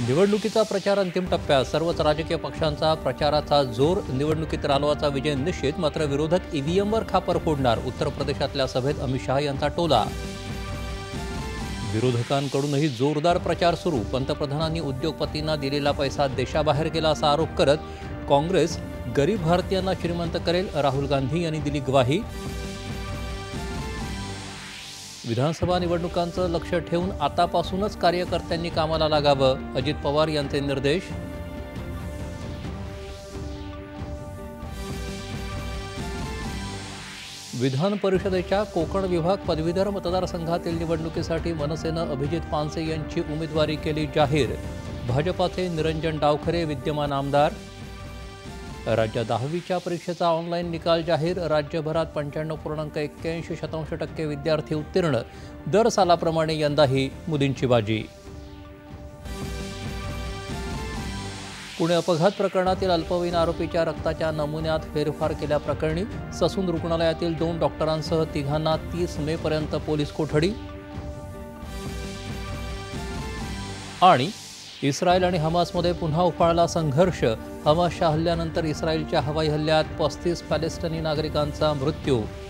निवडणुकीचा प्रचार अंतिम टप्प्यात. सर्वच राजकीय पक्षांचा प्रचाराचा जोर. निवडणुकीत रालोआचा विजय निश्चित, मात्र विरोधक ईव्हीएमवर खापर फोडणार. उत्तर प्रदेशातल्या सभेत अमित शहा यांचा टोला. विरोधकांकडूनही जोरदार प्रचार सुरू. पंतप्रधानांनी उद्योगपतींना दिलेला पैसा देशाबाहेर गेला असा आरोप करत काँग्रेस गरीब भारतीयांना श्रीमंत करेल, राहुल गांधी यांनी दिली ग्वाही. विधानसभा निवडणुकांचं लक्ष ठेवून आतापासूनच कार्यकर्त्यांनी कामाला लागावं, अजित पवार यांचे निर्देश. विधान परिषदेच्या कोकण विभाग पदवीधर मतदारसंघातील निवडणुकीसाठी मनसेनं अभिजित पानसे यांची उमेदवारी केली जाहीर. भाजपाचे निरंजन डावखरे विद्यमान आमदार. राज्य 10वीच्या परीक्षेचा ऑनलाईन निकाल जाहीर. राज्यभरात 95.81% विद्यार्थी उत्तीर्ण. दर सालाप्रमाणे यंदाही मुलींची बाजी. पुणे अपघात प्रकरणातील अल्पवयीन आरोपीच्या रक्ताच्या नमुन्यात फेरफार केल्याप्रकरणी ससून रुग्णालयातील 2 डॉक्टरांसह 3घांना 30 मेपर्यंत पोलीस कोठडी. आणि इस्रायल आणि हमासमध्ये पुन्हा उफाळला संघर्ष. हमासच्या हल्ल्यानंतर इस्रायलच्या हवाई हल्ल्यात 35 पॅलेस्टिनी नागरिकांचा मृत्यू.